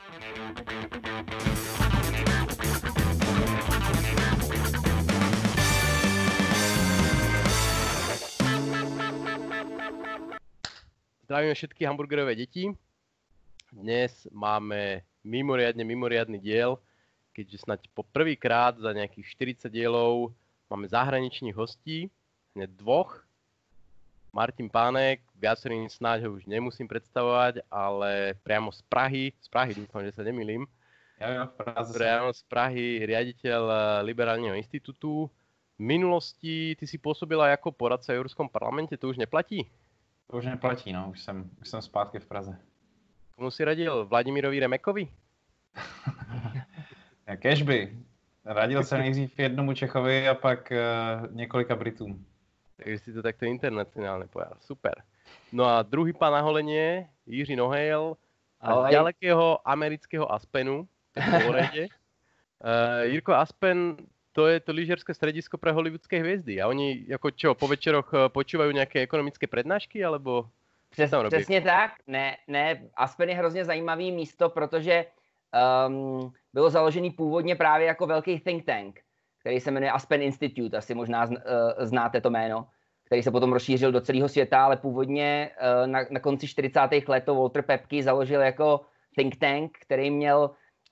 Zdravíme všetky hamburgerové deti. Dnes máme mimoriadny diel, keďže snáď po prvýkrát za nejakých 40 dielov máme zahraničných hostí, hneď dvoch. Martin Pánek, viacerým snáď ho už nemusím predstavovať, ale priamo z Prahy, dúfam, že sa nemýlim. Ja, priamo z Prahy, riaditeľ Liberálneho inštitútu. V minulosti ty si pôsobil aj ako poradca v Európskom parlamente, to už neplatí? To už neplatí, no, už jsem zpátky v Praze. Komu si radil? Vladimírovi Remekovi? Kežby. Radil jsem nejdřív jednomu Čechovi a pak několika Britům. Takže si to takto internacionálne povedal. Super. No a druhý pán na holenie, Jiří Nohejl, z ďalekého amerického Aspenu, v Floride. Jirko, Aspen, to je to lyžerské stredisko pre hollywoodské hvězdy. A oni jako čo, po večeroch počúvajú nějaké ekonomické prednášky, alebo Přesně tak. Ne, Aspen je hrozně zajímavý místo, protože bylo založený původně právě jako velký think tank, který se jmenuje Aspen Institute, asi možná znáte to jméno, který se potom rozšířil do celého světa, ale původně na konci 40. let to Walter Pepke založil jako think tank, který měl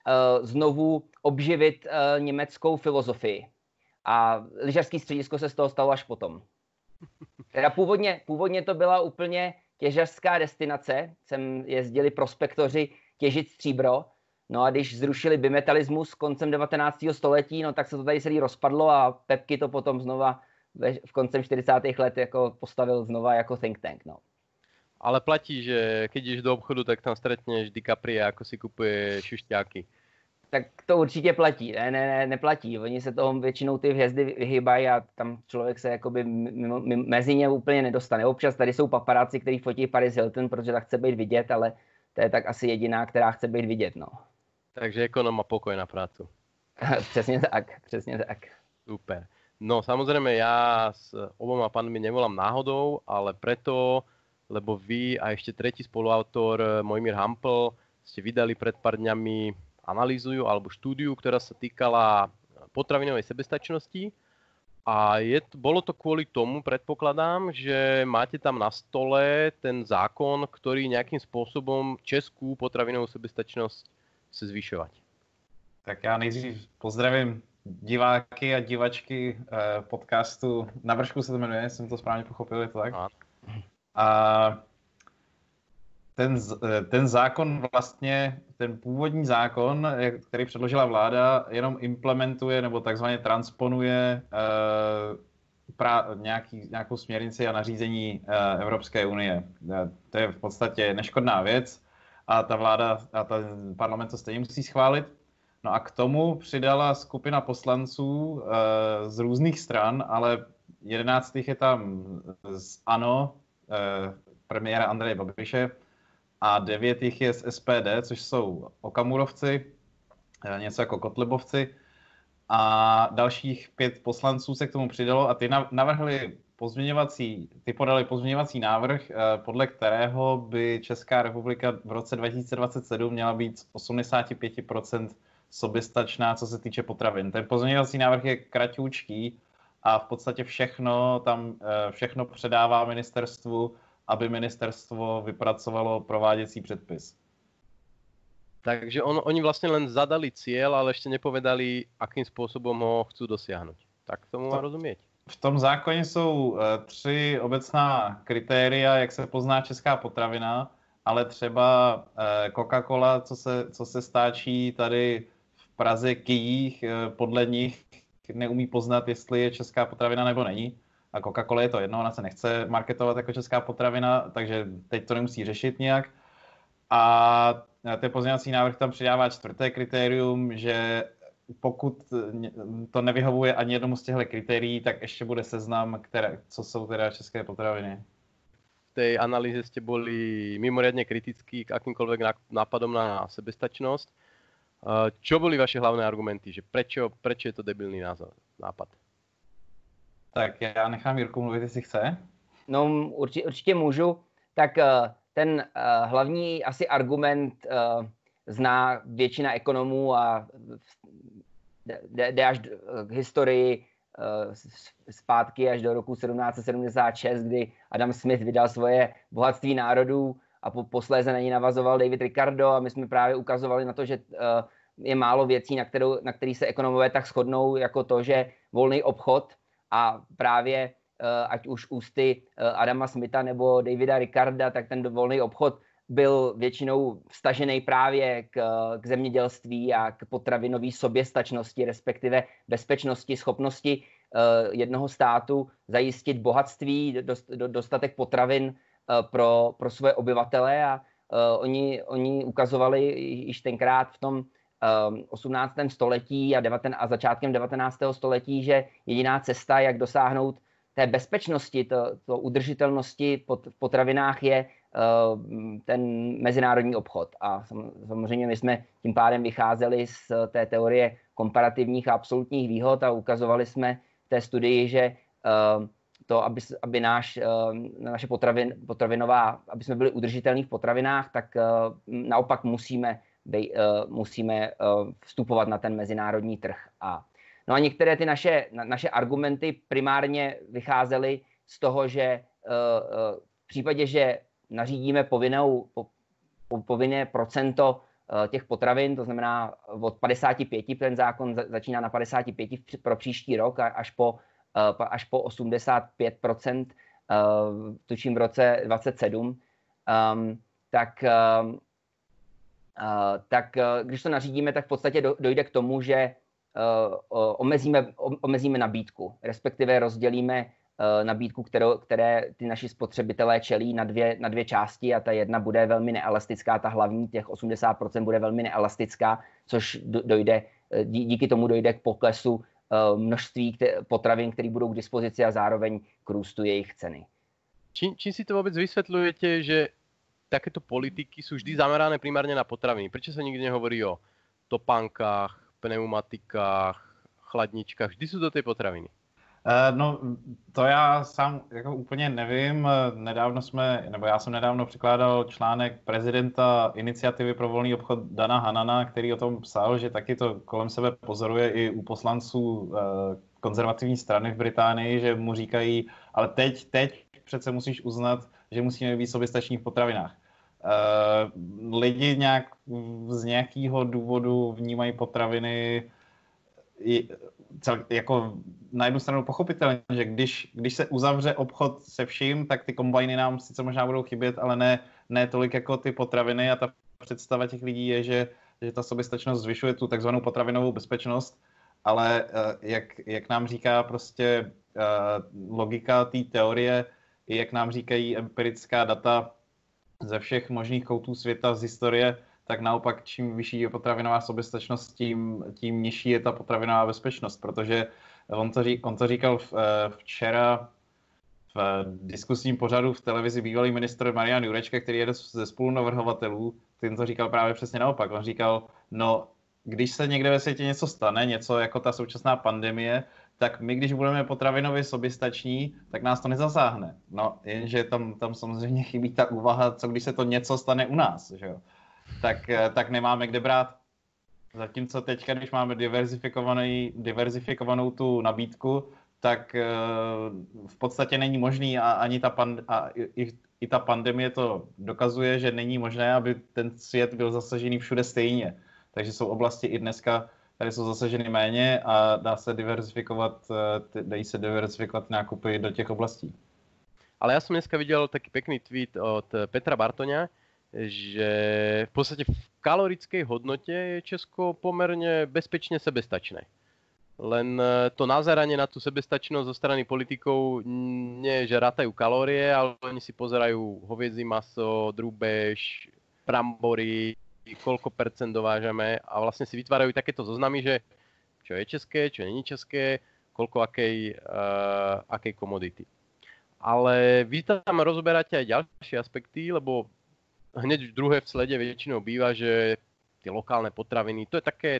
znovu obživit německou filozofii. A lyžařský středisko se z toho stalo až potom. Teda původně to byla úplně těžařská destinace, sem jezdili prospektoři těžit stříbro, no a když zrušili bimetalismus koncem 19. století, no tak se to tady celý rozpadlo a Pepke to potom znova v koncem 40. let jako postavil znova jako think tank, no. Ale platí, že keď ideš do obchodu, tak tam stretneš DiCapria, ako si kupuje šušťáky. Tak to určitě platí. Ne, neplatí. Oni se toho většinou ty hvězdy vyhybají a tam člověk se jakoby mezi ně úplně nedostane. Občas tady jsou paparáci, kteří fotí Paris Hilton, protože tak chce být vidět, ale to je tak asi jediná, která chce být vidět, no. Takže ekonom má pokoj na prácu. Přesně tak. Super. No samozrejme, ja s oboma pánmi nevolám náhodou, ale preto, lebo vy a ešte tretí spoluautor, Mojmír Hampl, ste vydali pred pár dňami analýzu alebo štúdiu, ktorá sa týkala potravinovej sebestačnosti. A bolo to kvôli tomu, predpokladám, že máte tam na stole ten zákon, ktorý nejakým spôsobom českú potravinovú sebestačnosť chce zvyšovať. Tak já nejdřív pozdravím diváky a divačky podcastu Na vršku se to jmenuje, jsem to správně pochopil, je to tak? A ten zákon vlastně, ten původní zákon, který předložila vláda, jenom implementuje nebo takzvaně transponuje nějakou směrnici a nařízení Evropské unie. To je v podstatě neškodná věc a ta vláda a ten parlament to stejně musí schválit. No a k tomu přidala skupina poslanců z různých stran, ale 11 je tam z ANO, premiéra Andreje Babiše, a 9 je z SPD, což jsou Okamurovci, něco jako Kotlebovci. A dalších 5 poslanců se k tomu přidalo a ty podali pozměňovací návrh, podle kterého by Česká republika v roce 2027 měla být 85% soběstačná, co se týče potravin. Ten pozměňovací návrh je kraťoučký a v podstatě všechno předává ministerstvu, aby ministerstvo vypracovalo prováděcí předpis. Takže oni vlastne len zadali cieľ, ale ešte nepovedali, akým spôsobom ho chcú dosiahnuť. Tak tomu mám rozumieť. V tom zákoně jsou 3 obecná kritéria, jak se pozná česká potravina, ale třeba Coca-Cola, co se stáčí tady v Praze kyjích, podle nich neumí poznat, jestli je česká potravina nebo není. A Coca-Cola je to jedno, ona se nechce marketovat jako česká potravina, takže teď to nemusí řešit nějak. A ten pozměňovací návrh tam přidává 4. kritérium, že pokud to nevyhovuje ani jednomu z těchto kritérií, tak ještě bude seznam, co jsou teda české potraviny. V tej analýze ste boli mimoriadne kritickí k akýmkoľvek nápadom na sebestačnosť. Čo boli vaše hlavné argumenty? Že prečo je to debilný nápad? Tak já nechám Jirku mluvit, jestli chce. No určitě můžu. Tak ten hlavní asi argument zná většina ekonomů a jde až k historii zpátky až do roku 1776, kdy Adam Smith vydal svoje Bohatství národů a posléze na ní navazoval David Ricardo a my jsme právě ukazovali na to, že je málo věcí, na který se ekonomové tak shodnou, jako to, že volný obchod a právě ať už ústy Adama Smitha nebo Davida Ricarda, tak ten volný obchod byl většinou vstažený právě k zemědělství a k potravinové soběstačnosti, respektive bezpečnosti, schopnosti jednoho státu zajistit bohatství, dostatek potravin pro svoje obyvatele a oni ukazovali již tenkrát v tom 18. století a začátkem 19. století, že jediná cesta, jak dosáhnout té bezpečnosti, to udržitelnosti v potravinách je ten mezinárodní obchod. A samozřejmě my jsme tím pádem vycházeli z té teorie komparativních a absolutních výhod a ukazovali jsme v té studii, že to, aby naše potravinová, aby jsme byli udržitelní v potravinách, tak naopak musíme vstupovat na ten mezinárodní trh. No a některé ty naše argumenty primárně vycházely z toho, že v případě, že nařídíme povinné procento těch potravin, to znamená od 55, ten zákon začíná na 55 pro příští rok až po 85%, tuším v roce 27, tak když to nařídíme, tak v podstatě dojde k tomu, že omezíme nabídku, respektive rozdělíme nabídku, které ty naši spotřebitelé čelí na dvě části a ta jedna bude velmi neelastická, ta hlavní, těch 80% bude velmi neelastická, což díky tomu dojde k poklesu množství potravin, které budou k dispozici a zároveň k růstu jejich ceny. Čím si to vôbec vysvetľujete, že takéto politiky sú vždy zamerané primárne na potraviny? Prečo sa nikdy nehovorí o topánkach, pneumatikách, chladničkách? Vždy sú to tie potraviny. No, to já sám jako úplně nevím. Já jsem nedávno překládal článek prezidenta iniciativy pro volný obchod Dana Hanana, který o tom psal, že taky to kolem sebe pozoruje i u poslanců konzervativní strany v Británii, že mu říkají, ale teď přece musíš uznat, že musíme být soběstační v potravinách. Lidi z nějakého důvodu vnímají potraviny jako na jednu stranu pochopitelně, že když se uzavře obchod se vším, tak ty kombajny nám sice možná budou chybět, ale ne tolik jako ty potraviny a ta představa těch lidí je, že ta soběstačnost zvyšuje tu takzvanou potravinovou bezpečnost, ale jak nám říká prostě logika té teorie, i jak nám říkají empirická data ze všech možných koutů světa z historie, tak naopak čím vyšší je potravinová soběstačnost, tím nižší je ta potravinová bezpečnost, protože on to říkal včera v diskusním pořadu v televizi bývalý ministr Marian Jurečka, který je ze spolunavrhovatelů, ten to říkal právě přesně naopak. On říkal, no, když se někde ve světě něco stane, něco jako ta současná pandemie, tak my, když budeme potravinově soběstační, tak nás to nezasáhne. No, jenže tam samozřejmě chybí ta úvaha, co když se to něco stane u nás, že jo? Tak nemáme kde brát. Zatímco teďka, když máme diverzifikovanou tu nabídku, tak v podstatě není možný a ani i ta pandemie to dokazuje, že není možné, aby ten svět byl zasažený všude stejně. Takže jsou oblasti i dneska, které jsou zasaženy méně a dají se diverzifikovat nákupy do těch oblastí. Ale ja som dneska videl taký pekný tweet od Petra Bartoňa, že v podstate v kalorickej hodnote je Česko pomerne bezpečne sebestačné. Len to nazeranie na tú sebestačnosť zo strany politikov nie je, že rátajú kalórie, ale oni si pozerajú hovädzie maso, drúbež, brambory, koľko percent dovážame a vlastne si vytvárajú takéto zoznamy, že čo je české, čo není české, koľko akej komodity. Ale vy tam rozoberáte aj ďalšie aspekty, lebo hneď druhé v slede väčšinou býva, že tie lokálne potraviny, to je také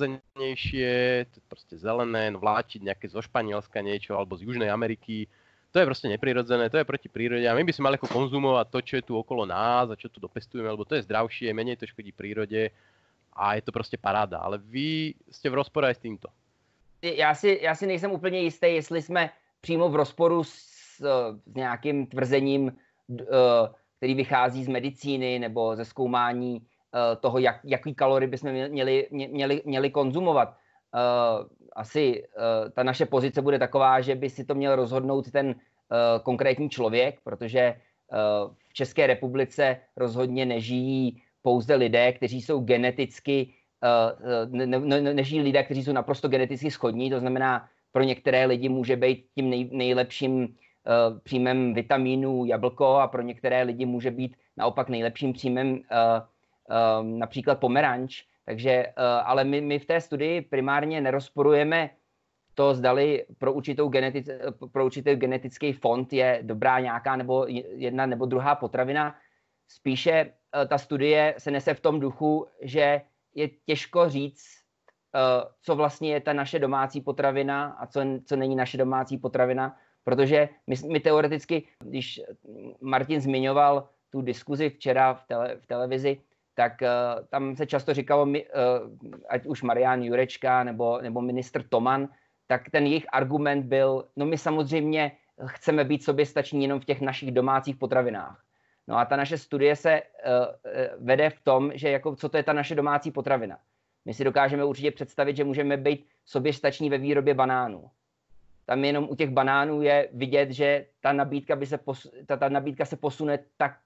prirodzenejšie, to je proste zelené, vláčiť nejaké zo Španielska niečo, alebo z Južnej Ameriky, To je proste neprirodzené, to je proti prírode a my by sme mali ako konzumovať to, čo je tu okolo nás a čo tu dopestujeme, lebo to je zdravšie, menej to škodí prírode a je to prostě paráda. Ale vy ste v rozpore aj s týmto. Já si nejsem úplně jistý, jestli jsme přímo v rozporu s nějakým tvrzením, který vychází z medicíny nebo ze zkoumání toho, jaký kalorie bychom měli konzumovat. Asi ta naše pozice bude taková, že by si to měl rozhodnout ten konkrétní člověk, protože v České republice rozhodně nežijí pouze lidé, kteří jsou geneticky, nežijí lidé, kteří jsou naprosto geneticky shodní, to znamená, pro některé lidi může být tím nejlepším příjmem vitamínů jablko a pro některé lidi může být naopak nejlepším příjmem například pomeranč. Takže, ale my v té studii primárně nerozporujeme to, zdali pro určitý genetický fond je dobrá nějaká nebo jedna nebo druhá potravina. Spíše ta studie se nese v tom duchu, že je těžko říct, co vlastně je ta naše domácí potravina a co není naše domácí potravina, protože my teoreticky, když Martin zmiňoval tu diskuzi včera v televizi, tak tam se často říkalo, ať už Marian Jurečka nebo ministr Toman, tak ten jejich argument byl, no my samozřejmě chceme být soběstační jenom v těch našich domácích potravinách. No a ta naše studie se vede v tom, že jako, co to je ta naše domácí potravina. My si dokážeme určitě představit, že můžeme být soběstační ve výrobě banánů. Tam jenom u těch banánů je vidět, že ta nabídka se posune tak,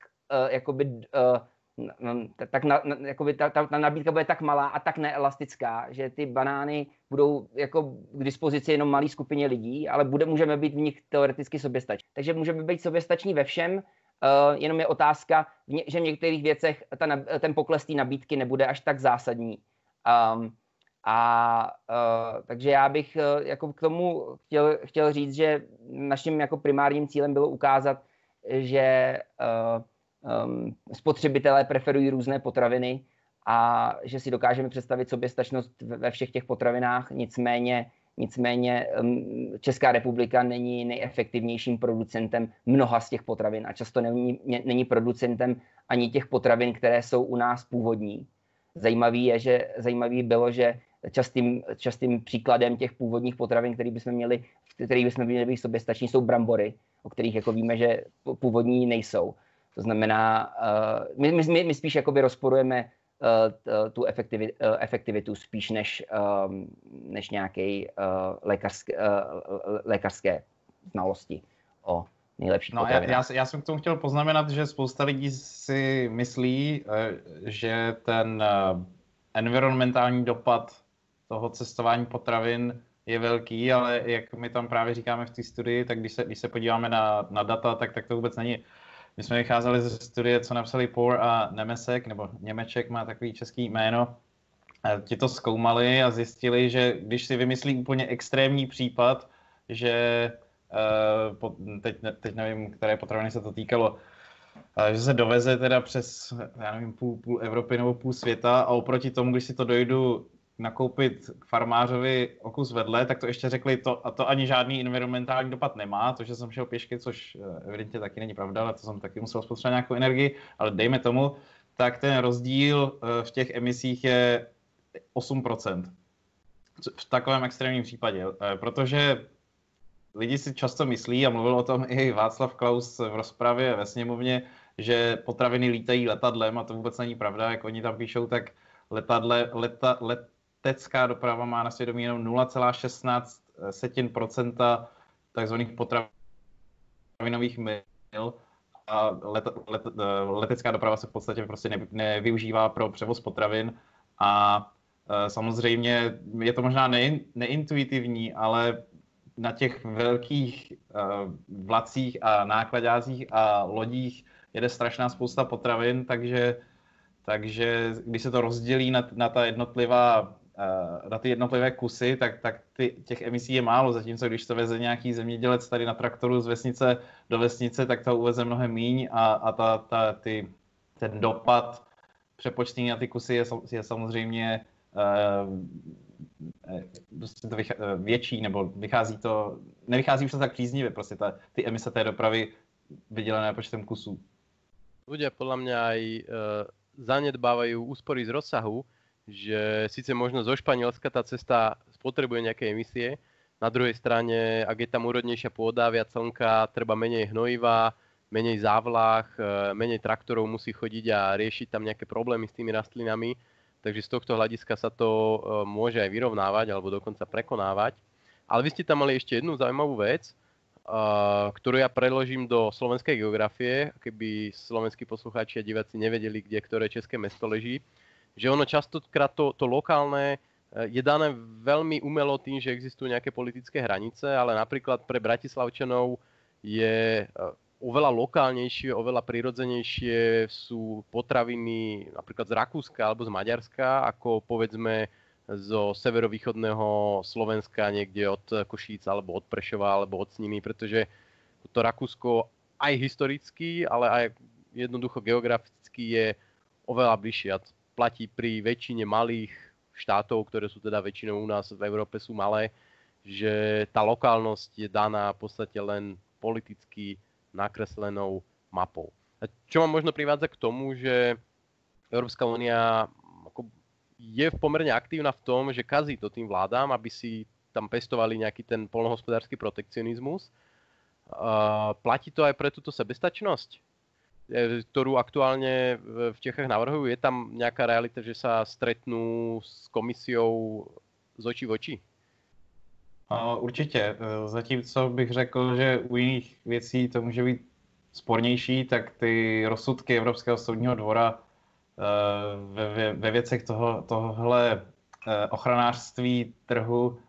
ta nabídka bude tak malá a tak neelastická, že ty banány budou jako k dispozici jenom malé skupině lidí, ale můžeme být v nich teoreticky soběstační. Takže můžeme být soběstační ve všem, jenom je otázka, že v některých věcech ten pokles té nabídky nebude až tak zásadní. Takže já bych jako k tomu chtěl říct, že naším jako primárním cílem bylo ukázat, že spotřebitelé preferují různé potraviny a že si dokážeme představit soběstačnost ve všech těch potravinách, nicméně Česká republika není nejefektivnějším producentem mnoha z těch potravin a často není producentem ani těch potravin, které jsou u nás původní. Zajímavý bylo, že častým příkladem těch původních potravin, který bychom měli být soběstační, jsou brambory, o kterých jako víme, že původní nejsou. To znamená, my spíš jakoby rozporujeme tu efektivitu spíš než nějaké lékařské znalosti o nejlepších potravinách. Já jsem k tomu chtěl poznamenat, že spousta lidí si myslí, že ten environmentální dopad toho cestování potravin je velký, ale jak my tam právě říkáme v té studii, tak když se podíváme na data, tak to vůbec není. My jsme vycházeli ze studie, co napsali Pour a Nemesek, nebo Němeček má takový český jméno. Ti to zkoumali a zjistili, že když si vymyslí úplně extrémní případ, že teď nevím, které potraviny se to týkalo, že se doveze teda přes, já nevím, půl Evropy nebo půl světa a oproti tomu, když si to dojdu nakoupit k farmářovi o kus vedle, tak to ještě řekli, to ani žádný environmentální dopad nemá, to, že jsem šel pěšky, což evidentně taky není pravda, ale to jsem taky musel spotřebovat nějakou energii, ale dejme tomu, tak ten rozdíl v těch emisích je 8%. V takovém extrémním případě, protože lidi si často myslí, a mluvil o tom i Václav Klaus v rozpravě ve sněmovně, že potraviny lítají letadlem a to vůbec není pravda, jak oni tam píšou, tak letecká doprava má na svědomí jenom 0,16% takzvaných potravinových mil a letecká doprava se v podstatě prostě nevyužívá pro převoz potravin a samozřejmě je to možná neintuitivní, takže na těch velkých vlacích a nákladácích a lodích jede strašná spousta potravin, takže když se to rozdělí na ty jednotlivé kusy, tak těch emisí je málo, zatímco když to veze nějaký zemědělec tady na traktoru z vesnice do vesnice, tak to uveze mnohem míň a ten dopad přepočtený na ty kusy je samozřejmě větší, nebo vychází to nevychází už to tak příznivě, prostě ty emise té dopravy vydělené počtem kusů. Ľudia podľa mňa aj zanedbávajú úspory z rozsahu, že síce možno zo Španielska tá cesta spotrebuje nejaké emisie, na druhej strane, ak je tam úrodnejšia pôda, viac slnka, treba menej hnojiva, menej závlah, menej traktorov musí chodiť a riešiť tam nejaké problémy s tými rastlinami. Takže z tohto hľadiska sa to môže aj vyrovnávať alebo dokonca prekonávať. Ale vy ste tam mali ešte jednu zaujímavú vec, ktorú ja preložím do slovenskej geografie, keby slovenskí poslucháči a diváci nevedeli, kde ktoré české mesto leží, že ono častokrát to lokálne je dané veľmi umelo tým, že existujú nejaké politické hranice, ale napríklad pre Bratislavčanov je oveľa lokálnejšie, oveľa prirodzenejšie sú potraviny napríklad z Rakúska alebo z Maďarska, ako povedzme zo severovýchodného Slovenska, niekde od Košíc alebo od Prešova alebo od Sniny, pretože to Rakúsko aj historicky, ale aj jednoducho geograficky je oveľa bližšie. A platí pri väčšine malých štátov, ktoré sú teda väčšinou u nás v Európe sú malé, že tá lokálnosť je daná v podstate len politicky nakreslenou mapou. A čo ma možno privádza k tomu, že Európska únia je pomerne aktívna v tom, že kazí to tým vládám, aby si tam pestovali nejaký ten poľnohospodársky protekcionizmus. Platí to aj pre túto sebestačnosť, ktorú aktuálne v Čechách navrhujú? Je tam nejaká realita, že sa stretnú s komisiou z očí v oči? Určitě. Zatímco bych řekl, že u jiných věcí to může být spornější, tak ty rozsudky Evropského soudního dvora ve věcech tohohle ochranářství trhu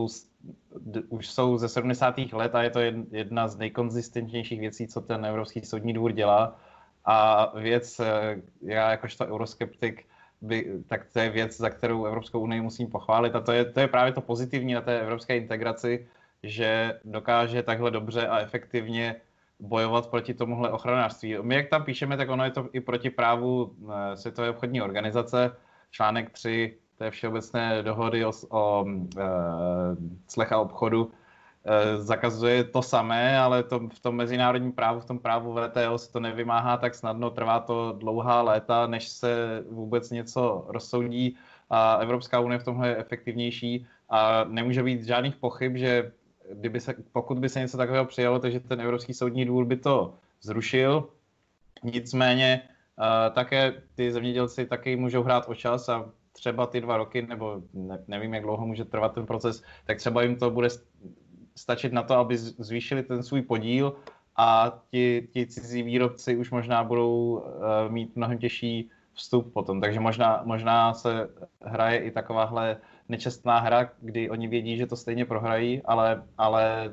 už jsou ze 70. let a je to jedna z nejkonzistentnějších věcí, co ten Evropský soudní dvůr dělá. A věc, já jakožto euroskeptik, tak to je věc, za kterou Evropskou unii musím pochválit. A to je právě to pozitivní na té evropské integraci, že dokáže takhle dobře a efektivně bojovat proti tomuhle ochranářství. My, jak tam píšeme, tak ono je to i proti právu Světové obchodní organizace. Článek 3 té všeobecné dohody o clech a obchodu zakazuje to samé, ale v tom mezinárodním právu, v tom právu WTO se to nevymáhá tak snadno, trvá to dlouhá léta, než se vůbec něco rozsoudí a Evropská unie v tomhle je efektivnější a nemůže být žádných pochyb, že pokud by se něco takového přijalo, takže ten Evropský soudní dvůr by to zrušil. Nicméně také ty zemědělci taky můžou hrát o čas a třeba ty 2 roky, nebo nevím, jak dlouho může trvat ten proces, tak třeba jim to bude stačit na to, aby zvýšili ten svůj podíl a ti cizí výrobci už možná budou mít mnohem těžší vstup potom. Takže možná se hraje i takováhle nečestná hra, kdy oni vědí, že to stejně prohrají, ale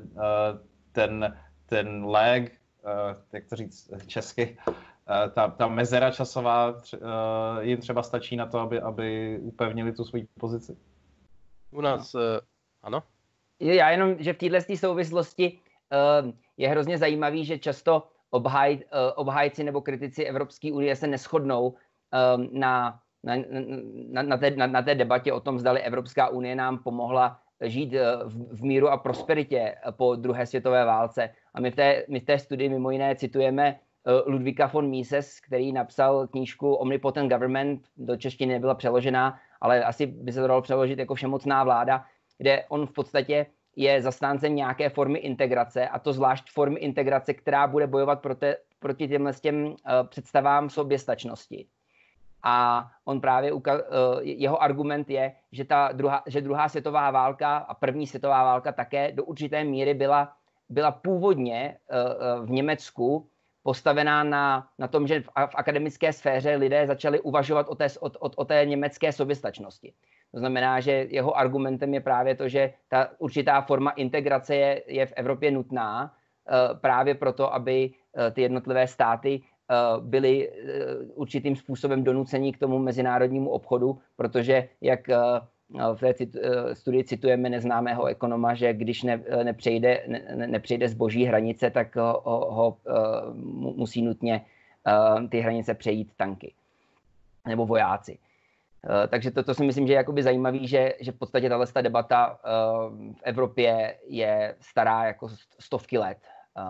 ten lag, jak to říct česky, ta mezera časová jim třeba stačí na to, aby upevnili tu svou pozici. U nás, ano? Já jenom, že v této souvislosti je hrozně zajímavý, že často obhájci nebo kritici Evropské unie se neshodnou na té debatě o tom, zdali Evropská unie nám pomohla žít v míru a prosperitě po druhé světové válce. A my v té studii mimo jiné citujeme Ludvíka von Mises, který napsal knížku Omnipotent Government, do češtiny nebyla přeložená, ale asi by se to dalo přeložit jako Všemocná vláda, kde on v podstatě je zastáncem nějaké formy integrace, a to zvlášť formy integrace, která bude bojovat proti těm představám soběstačnosti. A on právě jeho argument je, že druhá světová válka a první světová válka také do určité míry byla původně v Německu postavená na tom, že v akademické sféře lidé začali uvažovat o té německé soběstačnosti. To znamená, že jeho argumentem je právě to, že ta určitá forma integrace je v Evropě nutná právě proto, aby ty jednotlivé státy byly určitým způsobem donuceni k tomu mezinárodnímu obchodu, protože jak v té studii citujeme neznámého ekonoma, že když nepřejde zboží hranice, tak ho musí nutně ty hranice přejít tanky nebo vojáci. Takže to si myslím, že je jakoby zajímavý, že v podstatě tato debata v Evropě je stará jako stovky let.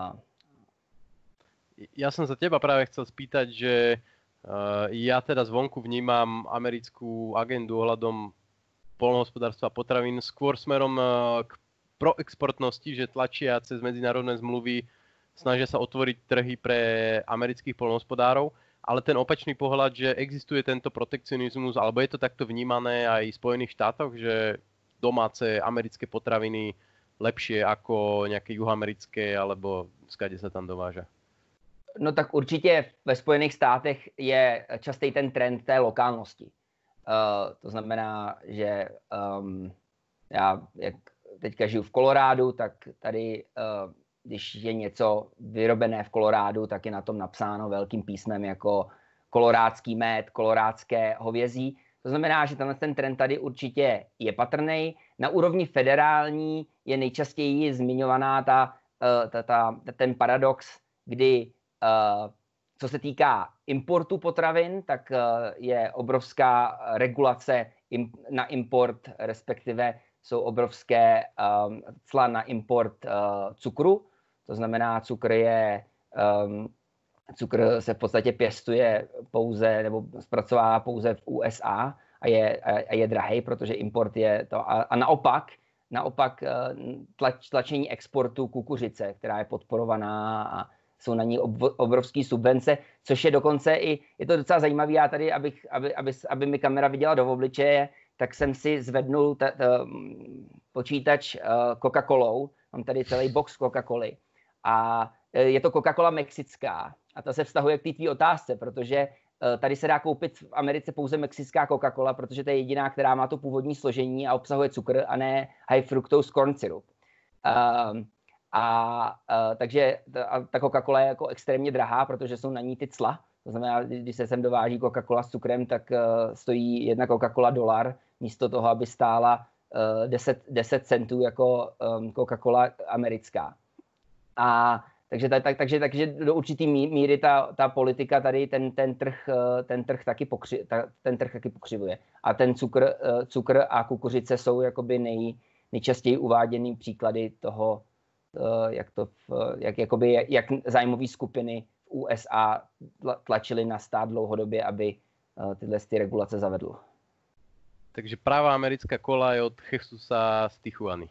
Ja som sa teba práve chcel spýtať, že ja teda zvonku vnímam americkú agendu ohľadom poľnohospodárstva a potravín skôr smerom k proexportnosti, že tlačia cez medzinárodné zmluvy, snažia sa otvoriť trhy pre amerických poľnohospodárov, ale ten opačný pohľad, že existuje tento protekcionizmus, alebo je to takto vnímané aj v Spojených štátoch, že domáce americké potraviny lepšie ako nejaké juhoamerické, alebo skade sa tam dováža? No tak určitě ve Spojených státech je častý ten trend té lokálnosti. To znamená, že já jak teďka žiju v Kolorádu, tak tady, když je něco vyrobené v Kolorádu, tak je na tom napsáno velkým písmem jako kolorádský med, kolorádské hovězí. To znamená, že ten trend tady určitě je patrný. Na úrovni federální je nejčastěji zmiňovaná ten paradox, kdy co se týká importu potravin, tak je obrovská regulace na import, respektive jsou obrovské cla na import cukru. To znamená, cukr se v podstatě pěstuje pouze nebo zpracovává pouze v USA a je drahý, protože import je to. A naopak tlačení exportu kukuřice, která je podporovaná a jsou na ní obrovské subvence, což je dokonce i, je to docela zajímavé, já tady, aby mi kamera viděla do obličeje, tak jsem si zvednul počítač Coca-Colou, mám tady celý box Coca-Coly a je to Coca-Cola mexická a ta se vztahuje k té tvý otázce, protože tady se dá koupit v Americe pouze mexická Coca-Cola, protože to je jediná, která má to původní složení a obsahuje cukr a ne high fructose corn syrup. Takže ta Coca-Cola je jako extrémně drahá, protože jsou na ní ty cla. To znamená, když se sem dováží Coca-Cola s cukrem, tak stojí jedna Coca-Cola $1, místo toho, aby stála 10 centů jako Coca-Cola americká. Takže do určitý míry ta politika tady ten trh taky pokřivuje. A ten cukr a kukuřice jsou jakoby nejčastěji uváděný příklady toho, jak zájmové skupiny v USA tlačily na stát dlouhodobě, aby tyhle regulace zavedl. Takže pravá americká kola je od Jesusa z Tijuany.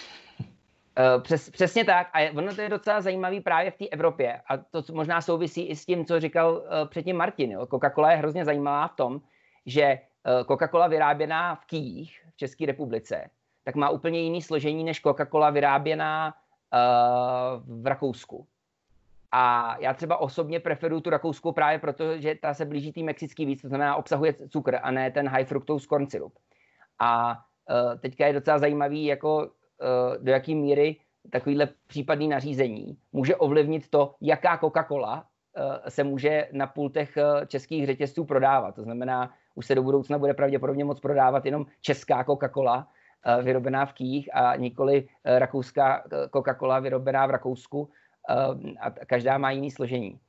Přesně tak. A ono to je docela zajímavý právě v té Evropě. A to možná souvisí i s tím, co říkal předtím Martin. Jo. Coca-Cola je hrozně zajímavá v tom, že Coca-Cola vyráběná v Kyjích v České republice, tak má úplně jiný složení než Coca-Cola vyráběná v Rakousku. A já třeba osobně preferuju tu rakouskou právě proto, že ta se blíží tý mexický víc, to znamená obsahuje cukr a ne ten high fructose corn syrup. A teďka je docela zajímavý, jako do jaký míry takovýhle případný nařízení může ovlivnit to, jaká Coca-Cola se může na pultech českých řetězců prodávat. To znamená, už se do budoucna bude pravděpodobně moc prodávat jenom česká Coca-Cola vyrobená v Kyjích a nikoli rakouská Coca-Cola vyrobená v Rakousku. A každá má jiný složení.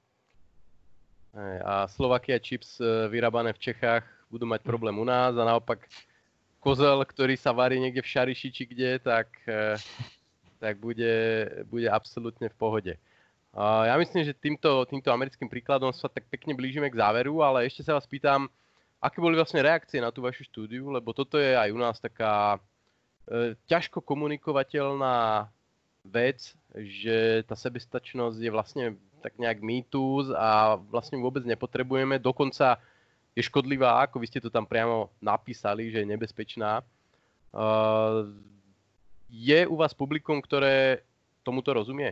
A Slovakia chips vyrábané v Čechách budú mať problém u nás a naopak kozel, ktorý sa varí niekde v Šariši či kde, tak bude absolútne v pohode. Ja myslím, že týmto americkým príkladom sa tak pekne blížime k záveru, ale ešte sa vás pýtam, aké boli vlastne reakcie na tú vašu štúdiu, lebo toto je aj u nás taká ťažko komunikovateľná vec, že tá sebestačnosť je vlastne tak nejak mýtus a vlastne vôbec nepotrebujeme. Dokonca je škodlivá, ako vy ste to tam priamo napísali, že je nebezpečná. Je u vás publikum, ktoré tomuto rozumie?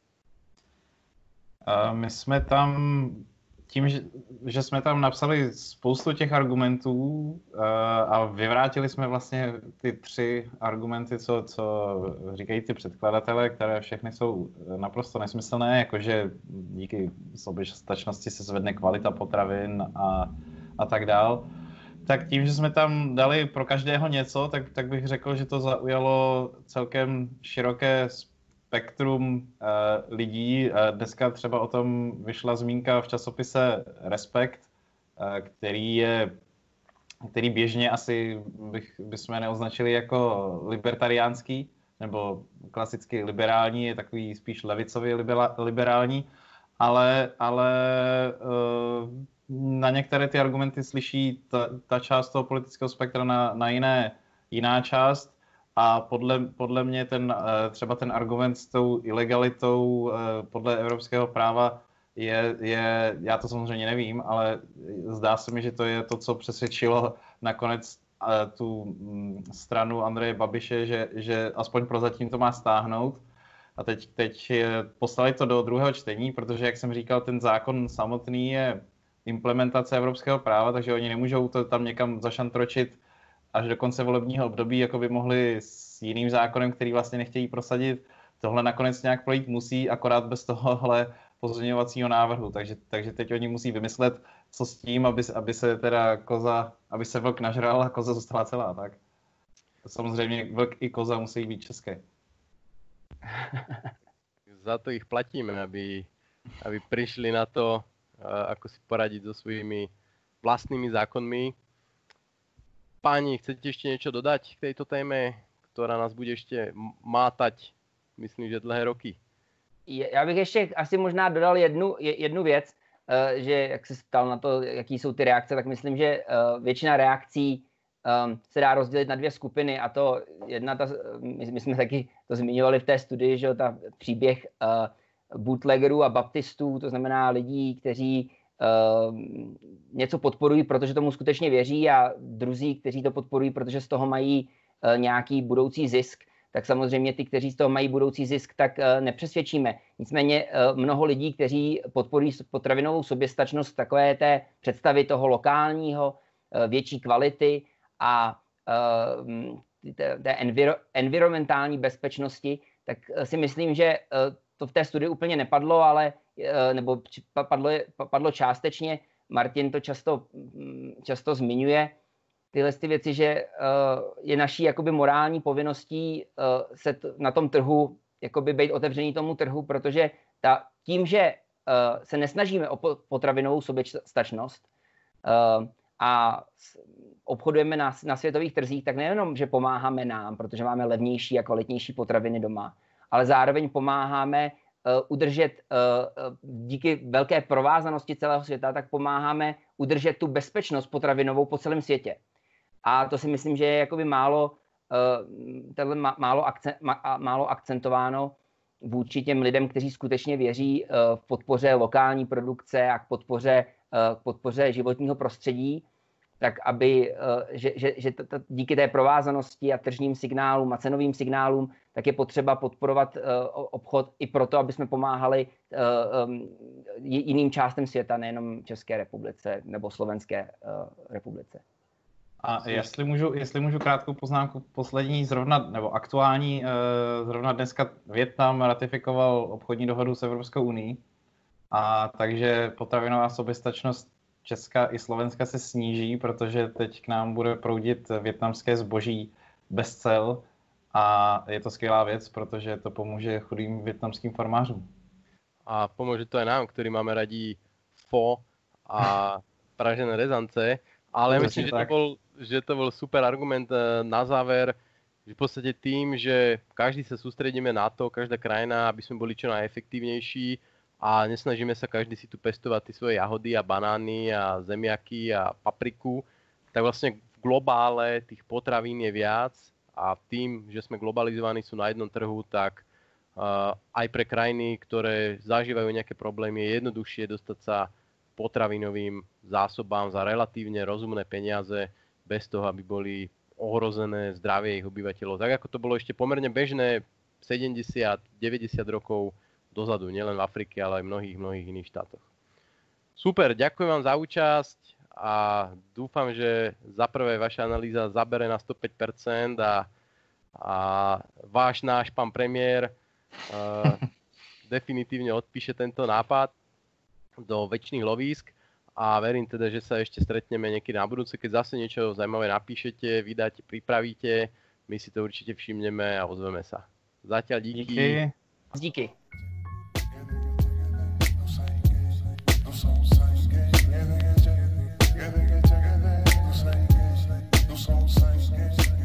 My jsme tam, tím, že jsme tam napsali spoustu těch argumentů a vyvrátili jsme vlastně ty 3 argumenty, co říkají ty předkladatelé, které všechny jsou naprosto nesmyslné, jakože díky soběstačnosti se zvedne kvalita potravin a tak dál. Tak tím, že jsme tam dali pro každého něco, tak bych řekl, že to zaujalo celkem široké spektrum lidí. Dneska třeba o tom vyšla zmínka v časopise Respekt, který je který běžně asi bychom neoznačili jako libertariánský, nebo klasicky liberální, je takový spíš levicově liberální, ale na některé ty argumenty slyší ta část toho politického spektra na jiná část a podle mě třeba ten argument s tou ilegalitou podle evropského práva je, já to samozřejmě nevím, ale zdá se mi, že to je to, co přesvědčilo nakonec tu stranu Andreje Babiše, že aspoň prozatím to má stáhnout. A teď poslali to do druhého čtení, protože, jak jsem říkal, ten zákon samotný je implementace evropského práva, takže oni nemůžou to tam někam zašantročit až do konce volebního období, jako by mohli s jiným zákonem, který vlastně nechtějí prosadit. Tohle nakonec nějak projít musí, akorát bez tohohle pozměňovacího návrhu. Takže teď oni musí vymyslet, co s tím, aby se vlk nažral a koza zůstala celá, tak. Samozřejmě vlk i koza musí být české. Za to ich platíme, aby prišli na to, ako si poradiť so svojimi vlastnými zákonmi. Páni, chcete ešte niečo dodať k tejto téme, ktorá nás bude ešte mátať, myslím, že dlhé roky? Já bych ještě asi možná dodal jednu věc, že jak se ptal na to, jaký jsou ty reakce, tak myslím, že většina reakcí se dá rozdělit na dvě skupiny a to my jsme taky to zmiňovali v té studii, že ta příběh bootleggerů a baptistů, to znamená lidí, kteří něco podporují, protože tomu skutečně věří a druzí, kteří to podporují, protože z toho mají nějaký budoucí zisk, tak samozřejmě ty, kteří z toho mají budoucí zisk, tak nepřesvědčíme. Nicméně mnoho lidí, kteří podporují potravinovou soběstačnost, takové té představy toho lokálního, větší kvality a té environmentální bezpečnosti, tak si myslím, že to v té studii úplně nepadlo, ale nebo padlo částečně. Martin to často zmiňuje, tyhle ty věci, že je naší jakoby morální povinností se na tom trhu jakoby být otevřený tomu trhu, protože tím, že se nesnažíme o potravinovou soběstačnost a obchodujeme na světových trzích, tak nejenom, že pomáháme nám, protože máme levnější a kvalitnější potraviny doma, ale zároveň pomáháme udržet díky velké provázanosti celého světa, tak pomáháme udržet tu bezpečnost potravinovou po celém světě. A to si myslím, že je jakoby málo akcentováno vůči těm lidem, kteří skutečně věří v podpoře lokální produkce a k podpoře životního prostředí, tak aby, že díky té provázanosti a tržním signálům a cenovým signálům, tak je potřeba podporovat obchod i proto, aby jsme pomáhali jiným částem světa, nejenom České republice nebo Slovenské republice. A jestli můžu krátkou poznámku, poslední aktuální, zrovna dneska Vietnam ratifikoval obchodní dohodu s Evropskou unií, a takže potravinová soběstačnost Česka i Slovenska se sníží, protože teď k nám bude proudit vietnamské zboží bez cel a je to skvělá věc, protože to pomůže chudým vietnamským farmářům. A pomôže to aj nám, ktorí máme radí pho a pražené rezance, ale myslím, že to bol super argument na záver, že v podstate tým, že každý sa sústredíme na to, každá krajina, aby sme boli čo najefektívnejší a nesnažíme sa každý si tu pestovať tie svoje jahody a banány a zemiaky a papriku, tak vlastne v globále tých potravín je viac a tým, že sme globalizovaní, sú na jednom trhu, tak aj pre krajiny, ktoré zažívajú nejaké problémy, je jednoduchšie dostať sa potravinovým zásobám za relatívne rozumné peniaze, bez toho, aby boli ohrozené zdravie ich obyvateľov. Tak ako to bolo ešte pomerne bežné 70-90 rokov dozadu, nielen v Afrike, ale aj v mnohých iných štátoch. Super, ďakujem vám za účasť a dúfam, že za prvé vaša analýza zabere na 105% a náš pán premiér definitívne odpíše tento nápad do väčších lovísk a verím teda, že sa ešte stretneme niekedy na budúce, keď zase niečo zaujímavé napíšete, vydáte, pripravíte, my si to určite všimneme a ozveme sa. Zatiaľ díky. Díky. Just on the same game.